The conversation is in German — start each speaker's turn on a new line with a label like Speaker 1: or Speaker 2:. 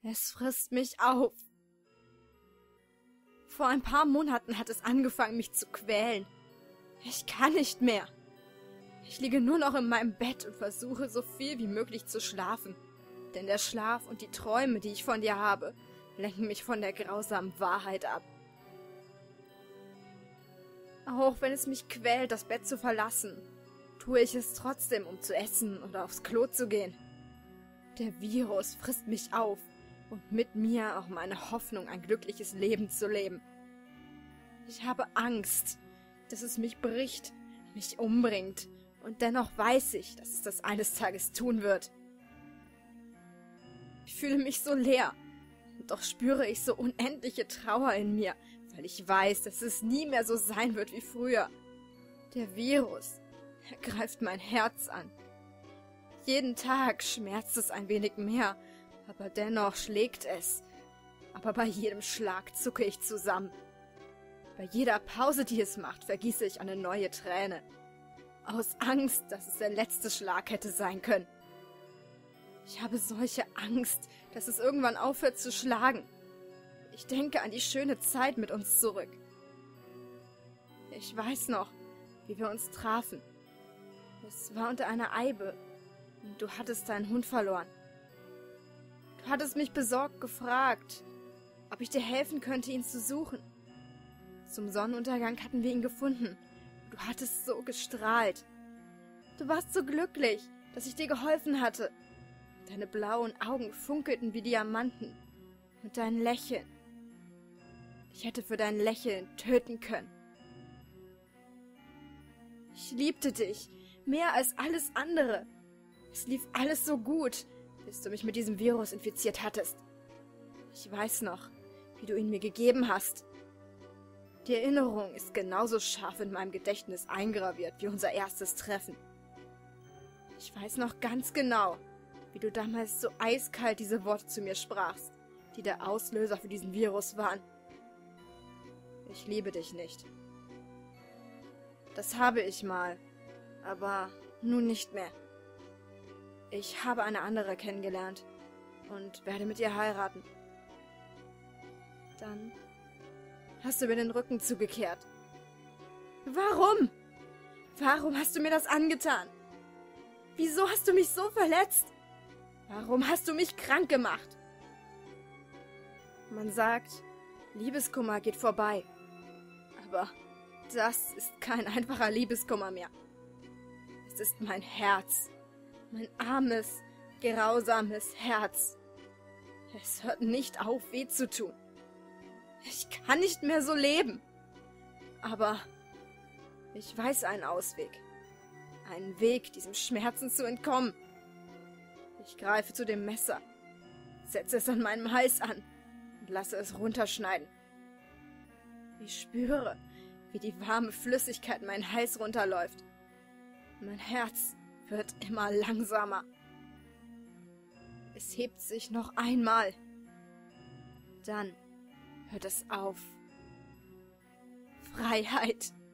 Speaker 1: Es frisst mich auf. Vor ein paar Monaten hat es angefangen, mich zu quälen. Ich kann nicht mehr. Ich liege nur noch in meinem Bett und versuche, so viel wie möglich zu schlafen. Denn der Schlaf und die Träume, die ich von dir habe, lenken mich von der grausamen Wahrheit ab. Auch wenn es mich quält, das Bett zu verlassen, tue ich es trotzdem, um zu essen oder aufs Klo zu gehen. Der Virus frisst mich auf und mit mir auch meine Hoffnung, ein glückliches Leben zu leben. Ich habe Angst, dass es mich bricht, mich umbringt, und dennoch weiß ich, dass es das eines Tages tun wird. Ich fühle mich so leer, und doch spüre ich so unendliche Trauer in mir, weil ich weiß, dass es nie mehr so sein wird wie früher. Der Virus, er greift mein Herz an. Jeden Tag schmerzt es ein wenig mehr, aber dennoch schlägt es. Aber bei jedem Schlag zucke ich zusammen. Bei jeder Pause, die es macht, vergieße ich eine neue Träne. Aus Angst, dass es der letzte Schlag hätte sein können. Ich habe solche Angst, dass es irgendwann aufhört zu schlagen. Ich denke an die schöne Zeit mit uns zurück. Ich weiß noch, wie wir uns trafen. Es war unter einer Eibe und du hattest deinen Hund verloren. Du hattest mich besorgt gefragt, ob ich dir helfen könnte, ihn zu suchen. Zum Sonnenuntergang hatten wir ihn gefunden. Du hattest so gestrahlt. Du warst so glücklich, dass ich dir geholfen hatte. Deine blauen Augen funkelten wie Diamanten. Und dein Lächeln. Ich hätte für dein Lächeln töten können. Ich liebte dich, mehr als alles andere. Es lief alles so gut, bis du mich mit diesem Virus infiziert hattest. Ich weiß noch, wie du ihn mir gegeben hast. Die Erinnerung ist genauso scharf in meinem Gedächtnis eingraviert wie unser erstes Treffen. Ich weiß noch ganz genau, wie du damals so eiskalt diese Worte zu mir sprachst, die der Auslöser für diesen Virus waren. Ich liebe dich nicht. Das habe ich mal, aber nun nicht mehr. Ich habe eine andere kennengelernt und werde mit ihr heiraten. Dann hast du mir den Rücken zugekehrt. Warum? Warum hast du mir das angetan? Wieso hast du mich so verletzt? Warum hast du mich krank gemacht? Man sagt, Liebeskummer geht vorbei. Aber das ist kein einfacher Liebeskummer mehr. Es ist mein Herz. Mein armes, grausames Herz. Es hört nicht auf, weh zu tun. Ich kann nicht mehr so leben. Aber ich weiß einen Ausweg. Einen Weg, diesem Schmerzen zu entkommen. Ich greife zu dem Messer, setze es an meinem Hals an und lasse es runterschneiden. Ich spüre, wie die warme Flüssigkeit meinen Hals runterläuft. Mein Herz wird immer langsamer. Es hebt sich noch einmal. Dann hört es auf. Freiheit.